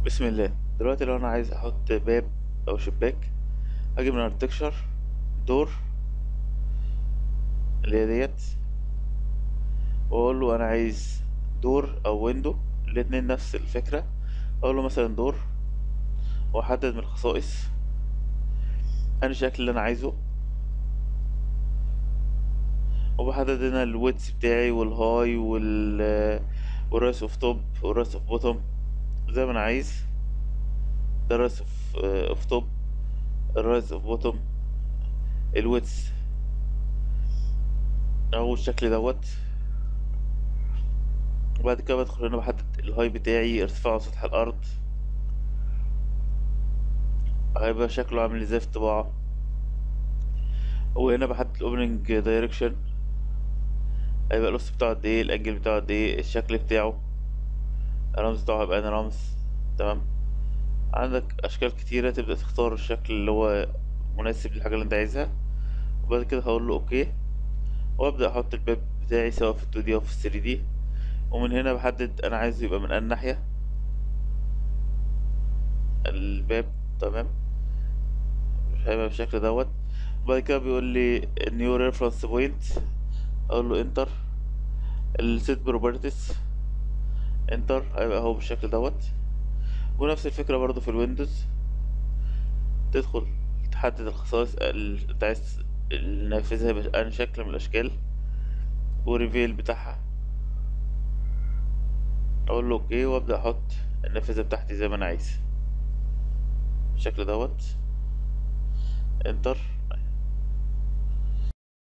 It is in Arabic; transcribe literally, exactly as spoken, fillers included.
بسم الله. دلوقتي لو انا عايز احط باب او شباك، هاجي من ارتكشر دور اللي هي ديت، واقول له انا عايز دور او ويندو، الاتنين نفس الفكرة. اقول له مثلا دور، واحدد من الخصائص انا الشكل اللي انا عايزه، وبحدد هنا الويتس بتاعي والهاي وال والرايس اوف توب والرايس اوف بوتوم زي ما انا عايز. ده الرايس اوف اوف توب، الرايس اوف بوتوم، الويتس او الشكل دوت. وبعد كده بدخل هنا بحدد الهاي بتاعي، ارتفاعه سطح الارض، هيبقى شكله عامل ازاي في الطباعة. وهنا بحدد الاوبننج دايركشن، هيبقى القص بتاعه قد ايه، الانجل بتاعه قد ايه، الشكل بتاعه، الرمز بتاعه هيبقى انا رمز. تمام. عندك اشكال كتيرة، تبدأ تختار الشكل اللي هو مناسب للحاجة اللي انت عايزها. وبعد كده هقول له اوكي، وابدأ احط الباب بتاعي سواء في اتنين دي او في تلاتة دي. ومن هنا بحدد انا عايزه يبقى من انهي ناحية الباب. تمام. هيبقى بالشكل دوت. وبعد كده بيقول لي نيو ريفرنس بوينت، اقول له انتر. السيت بروبرتيز، انتر، هيبقى هو بالشكل دوت. ونفس الفكرة برضو في الويندوز، تدخل تحدد الخصائص اللي انت عايز ننفذها بأي شكل من الأشكال، وريفيل بتاعها. أقول له أوكي، وأبدأ أحط النافذة بتاعتي زي ما أنا عايز بالشكل دوت. انتر.